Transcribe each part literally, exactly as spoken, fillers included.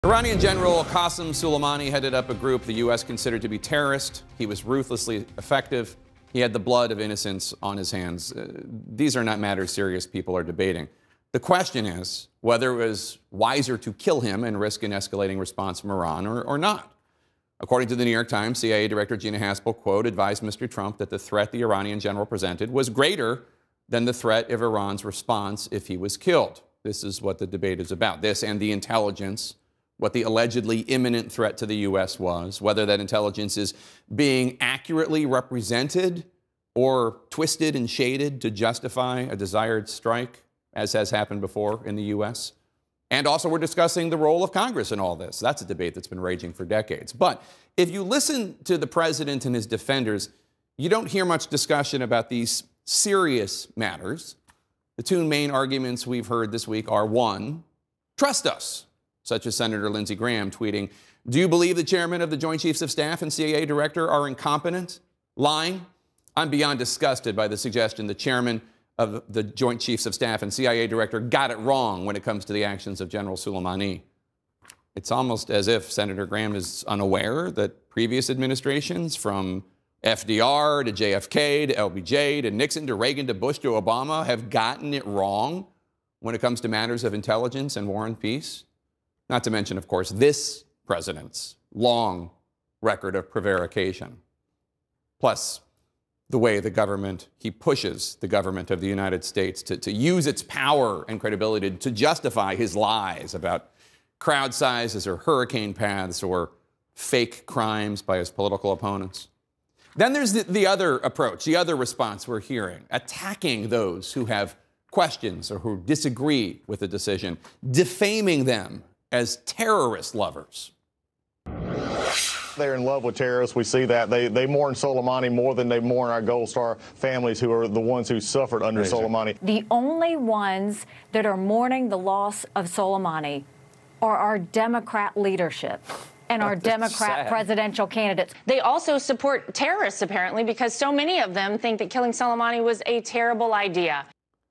Iranian General Qasem Soleimani headed up a group the U S considered to be terrorist. He was ruthlessly effective. He had the blood of innocents on his hands. Uh, these are not matters serious people are debating. The question is whether it was wiser to kill him and risk an escalating response from Iran or, or not. According to the New York Times, C I A Director Gina Haspel, quote, advised Mister Trump that the threat the Iranian general presented was greater than the threat of Iran's response if he was killed. This is what the debate is about. This and the intelligence, what the allegedly imminent threat to the U S was, whether that intelligence is being accurately represented or twisted and shaded to justify a desired strike, as has happened before in the U S. And also we're discussing the role of Congress in all this. That's a debate that's been raging for decades. But if you listen to the president and his defenders, you don't hear much discussion about these serious matters. The two main arguments we've heard this week are, one, trust us, such as Senator Lindsey Graham tweeting, do you believe the chairman of the Joint Chiefs of Staff and C I A director are incompetent, lying? I'm beyond disgusted by the suggestion the chairman of the Joint Chiefs of Staff and C I A director got it wrong when it comes to the actions of General Soleimani. It's almost as if Senator Graham is unaware that previous administrations, from F D R to J F K to L B J to Nixon to Reagan to Bush to Obama, have gotten it wrong when it comes to matters of intelligence and war and peace. Not to mention, of course, this president's long record of prevarication. Plus, the way the government, he pushes the government of the United States to, to use its power and credibility to, to justify his lies about crowd sizes or hurricane paths or fake crimes by his political opponents. Then there's the, the other approach, the other response we're hearing, attacking those who have questions or who disagree with the decision, defaming them as terrorist lovers. They're in love with terrorists. We see that. They they mourn Soleimani more than they mourn our Gold Star families, who are the ones who suffered under Crazy. Soleimani. The only ones that are mourning the loss of Soleimani are our Democrat leadership and our Democrat sad. presidential candidates. They also support terrorists, apparently, because so many of them think that killing Soleimani was a terrible idea.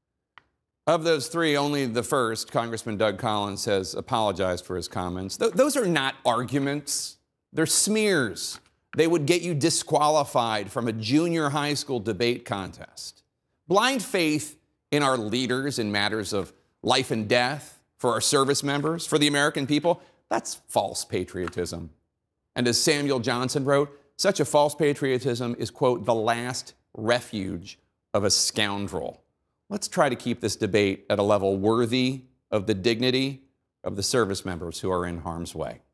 Of those three, only the first, Congressman Doug Collins, has apologized for his comments. Th- those are not arguments. They're smears. They would get you disqualified from a junior high school debate contest. Blind faith in our leaders in matters of life and death, for our service members, for the American people, that's false patriotism. And as Samuel Johnson wrote, such a false patriotism is, quote, the last refuge of a scoundrel. Let's try to keep this debate at a level worthy of the dignity of the service members who are in harm's way.